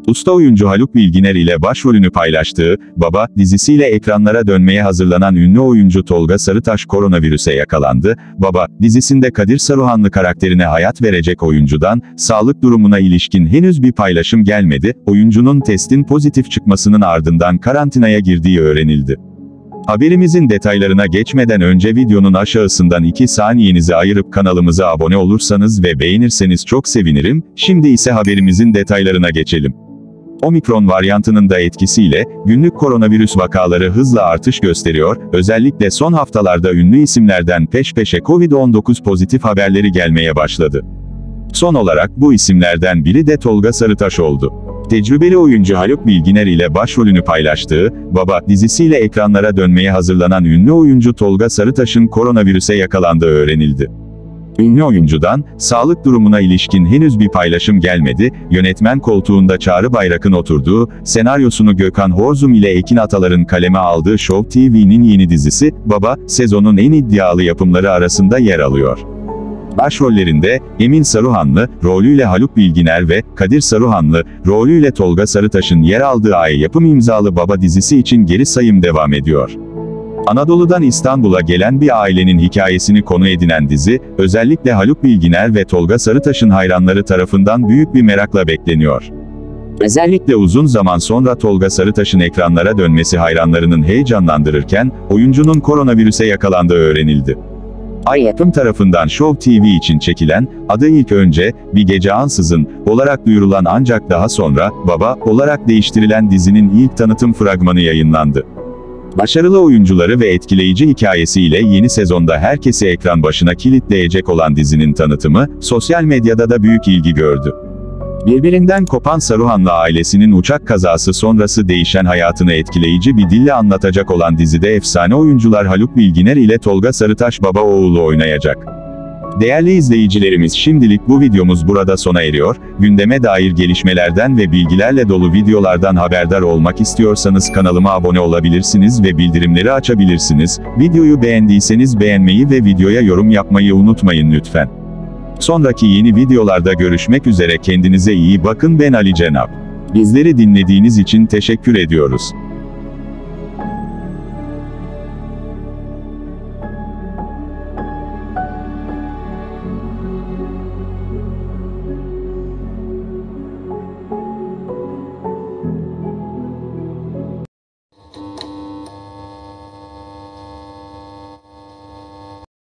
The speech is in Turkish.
Usta oyuncu Haluk Bilginer ile başrolünü paylaştığı Baba dizisiyle ekranlara dönmeye hazırlanan ünlü oyuncu Tolga Sarıtaş koronavirüse yakalandı. Baba dizisinde Kadir Saruhanlı karakterine hayat verecek oyuncudan sağlık durumuna ilişkin henüz bir paylaşım gelmedi. Oyuncunun testin pozitif çıkmasının ardından karantinaya girdiği öğrenildi. Haberimizin detaylarına geçmeden önce videonun aşağısından 2 saniyenizi ayırıp kanalımıza abone olursanız ve beğenirseniz çok sevinirim. Şimdi ise haberimizin detaylarına geçelim. Omikron varyantının da etkisiyle günlük koronavirüs vakaları hızla artış gösteriyor. Özellikle son haftalarda ünlü isimlerden peş peşe Covid-19 pozitif haberleri gelmeye başladı. Son olarak bu isimlerden biri de Tolga Sarıtaş oldu. Tecrübeli oyuncu Haluk Bilginer ile başrolünü paylaştığı Baba dizisiyle ekranlara dönmeye hazırlanan ünlü oyuncu Tolga Sarıtaş'ın koronavirüse yakalandığı öğrenildi. Ünlü oyuncudan sağlık durumuna ilişkin henüz bir paylaşım gelmedi. Yönetmen koltuğunda Çağrı Bayrak'ın oturduğu, senaryosunu Gökhan Horzum ile Ekin Atalar'ın kaleme aldığı Show TV'nin yeni dizisi Baba, sezonun en iddialı yapımları arasında yer alıyor. Başrollerinde Emin Saruhanlı rolüyle Haluk Bilginer ve Kadir Saruhanlı rolüyle Tolga Sarıtaş'ın yer aldığı yapım imzalı Baba dizisi için geri sayım devam ediyor. Anadolu'dan İstanbul'a gelen bir ailenin hikayesini konu edinen dizi, özellikle Haluk Bilginer ve Tolga Sarıtaş'ın hayranları tarafından büyük bir merakla bekleniyor. Özellikle uzun zaman sonra Tolga Sarıtaş'ın ekranlara dönmesi hayranlarının heyecanlandırırken, oyuncunun koronavirüse yakalandığı öğrenildi. Yapım tarafından Show TV için çekilen, adı ilk önce Bir Gece Ansızın olarak duyurulan ancak daha sonra Baba olarak değiştirilen dizinin ilk tanıtım fragmanı yayınlandı. Başarılı oyuncuları ve etkileyici hikayesiyle yeni sezonda herkesi ekran başına kilitleyecek olan dizinin tanıtımı, sosyal medyada da büyük ilgi gördü. Birbirinden kopan Saruhanlı ailesinin uçak kazası sonrası değişen hayatını etkileyici bir dille anlatacak olan dizide efsane oyuncular Haluk Bilginer ile Tolga Sarıtaş baba oğlu oynayacak. Değerli izleyicilerimiz, şimdilik bu videomuz burada sona eriyor. Gündeme dair gelişmelerden ve bilgilerle dolu videolardan haberdar olmak istiyorsanız kanalıma abone olabilirsiniz ve bildirimleri açabilirsiniz. Videoyu beğendiyseniz beğenmeyi ve videoya yorum yapmayı unutmayın lütfen. Sonraki yeni videolarda görüşmek üzere, kendinize iyi bakın. Ben Ali Cenap. Bizleri dinlediğiniz için teşekkür ediyoruz.